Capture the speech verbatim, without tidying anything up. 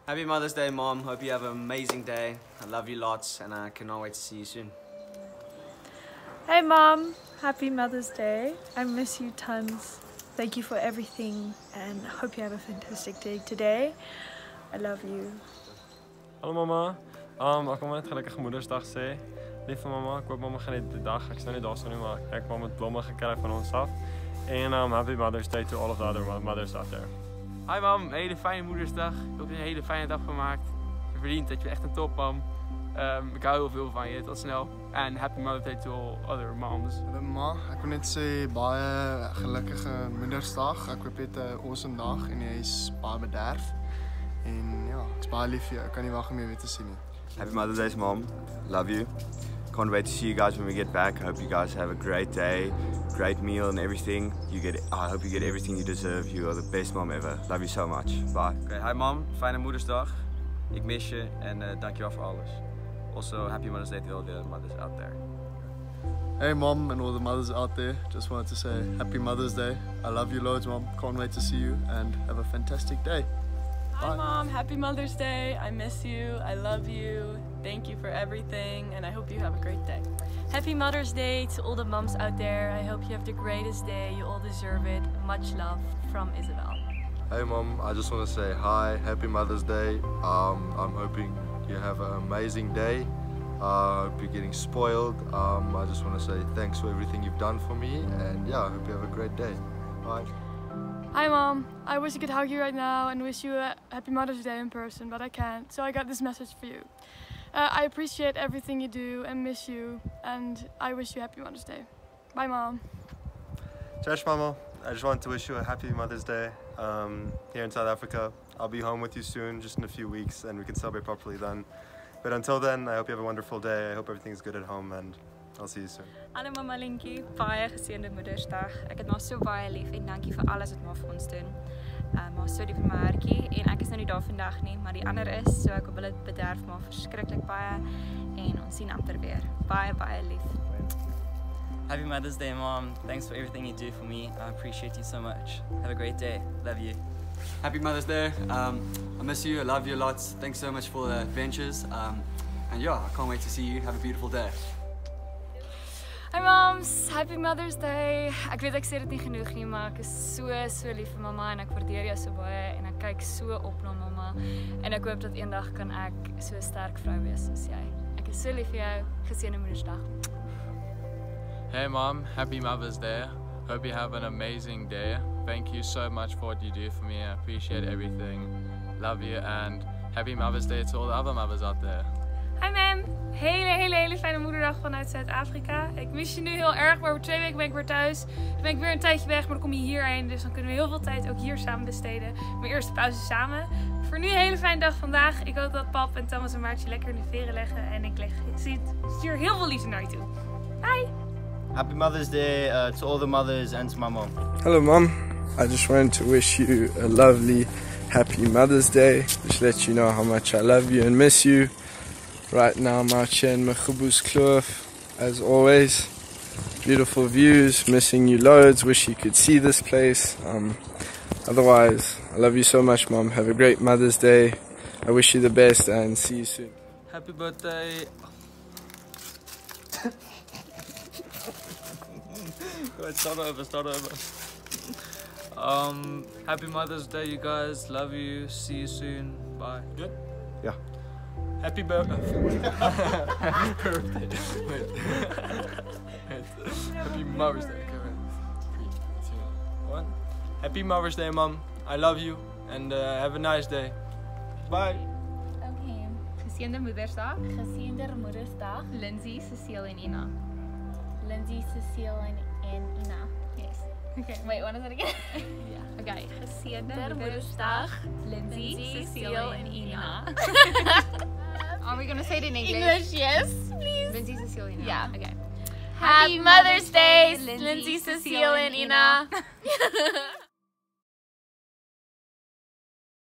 Happy Mother's Day, Mom. Hope you have an amazing day. I love you lots and I cannot wait to see you soon. Hey Mom, happy Mother's Day. I miss you tons. Thank you for everything and hope you have a fantastic day today. I love you. Hallo mama, um, ek wil net gelukkige Moedersdag sê. Lieve mama, ek hoop mama geniet die dag. Ek is nou nie daar so nie, maar ek het met blomme gekry van ons af. En um, happy Mother's Day to all of the other mothers out there. Hi mam, een hele fijne Moedersdag. Ik hoop dat je een hele fijne dag gemaakt. Je verdient dat je echt een top mam. Um, ik hou heel veel van je, tot snel. En happy Mother's Day to all other moms. Hallo ma, ek wil net sê baie gelukkige Moedersdag. Ek hoop jy het 'n awesome dag en jy is baie bederf. En ja, ek is baie lief vir jou. Ek kan nie wag om jou weer te sien nie. Happy Mother's Day, Mom. Love you. Can't wait to see you guys when we get back. I hope you guys have a great day, great meal and everything. You get. I hope you get everything you deserve. You are the best mom ever. Love you so much. Bye. Okay, hi Mom. Fijne Moedersdag. Ik mis je en uh, dankjewel voor alles. Also, happy Mother's Day to all the mothers out there. Hey mom and all the mothers out there. Just wanted to say happy Mother's Day. I love you loads, mom. Can't wait to see you and have a fantastic day. Hi Bye. Mom, happy Mother's Day. I miss you, I love you, thank you for everything, and I hope you have a great day. Happy Mother's Day to all the moms out there. I hope you have the greatest day. You all deserve it. Much love from Isabel. Hey mom, I just want to say hi, happy Mother's Day. Um, I'm hoping you have an amazing day. I uh, hope you're getting spoiled. Um, I just want to say thanks for everything you've done for me, and yeah, I hope you have a great day. Bye. Hi Mom, I wish I could hug you right now and wish you a happy Mother's Day in person, but I can't, so I got this message for you. Uh, I appreciate everything you do and miss you, and I wish you a happy Mother's Day. Bye Mom. Cześć mama, I just wanted to wish you a happy Mother's Day um, here in South Africa. I'll be home with you soon, just in a few weeks, and we can celebrate properly then. But until then, I hope you have a wonderful day. I hope everything's good at home, and I'll see you soon. Hallo mama Linkie, baie geseënde Moedersdag. Ek het maar so baie lief en dankie vir alles wat maar vir ons doen. Uh, maar so lief vir my hartjie en ek is nou nie daar vandag nie, maar die ander is, so ek hoop hulle bederf maar verskriklik baie en ons sien amper weer. Baie baie lief. Happy Mother's Day, Mom. Thanks for everything you do for me. I appreciate you so much. Have a great day. Love you. Happy Mother's Day. Um, I miss you. I love you lots. Thanks so much for the adventures. Um, and yeah, I can't wait to see you. Have a beautiful day. Hi moms, happy Mother's Day. Ek weet ek sê dit nie genoeg nie, maar ek is so so lief vir mamma en ek waardeer jou so baie en ek kyk so op na mamma en ek hoop dat eendag kan ek so 'n sterk vrou wees soos jy. Ek is so lief vir jou. Geseënde Moedersdag. Hey mom, happy Mother's Day. Hope you have an amazing day. Thank you so much for what you do for me. I appreciate everything. Love you and happy Mother's Day to all the other mothers out there. Hi mam, hele hele hele fijne moederdag vanuit Zuid-Afrika. Ik mis je nu heel erg, maar over twee weken ben ik weer thuis. Dan ben ik weer een tijdje weg, maar dan kom je hierheen. Dus dan kunnen we heel veel tijd ook hier samen besteden. Mijn eerste pauze samen. Voor nu een hele fijne dag vandaag. Ik hoop dat pap en Thomas en Maartje lekker in de veren leggen. En ik leg, stuur heel veel liefde naar je toe. Bye! Happy Mother's Day uh, to all the mothers and to my mom. Hello mom, I just wanted to wish you a lovely, happy Mother's Day. Just let you know how much I love you and miss you. Right now I'm out here in Machubus Kloof, as always. Beautiful views, missing you loads, wish you could see this place. Um, otherwise, I love you so much mom, have a great Mother's Day. I wish you the best and see you soon. Happy birthday. Go ahead, start over, start over. Um, happy Mother's Day, you guys. Love you. See you soon. Bye. Good? Yeah. Happy birthday. Happy birthday. Wait. Wait. Happy Mother's Day. Okay, wait. Three, two, one. Happy Mother's Day, Mom. I love you and uh, have a nice day. Bye. Okay. Geseënde Moedersdag. Geseënde Moedersdag. Lindsay, Cecile en Ina. Lindsay, Cecile en, en Ina. Yes. Okay. Wait, what is it again? Yeah. Okay. Geseënde Moedersdag. Lindsay, Lindsay Cecile en Ina. Are we gonna say it in English? English, yes, please. Lindsay, Cecile and Ina. Yeah. Okay. Happy Mother's Day, Lindsay, Lindsay, Cecile Cecile, and and Ina.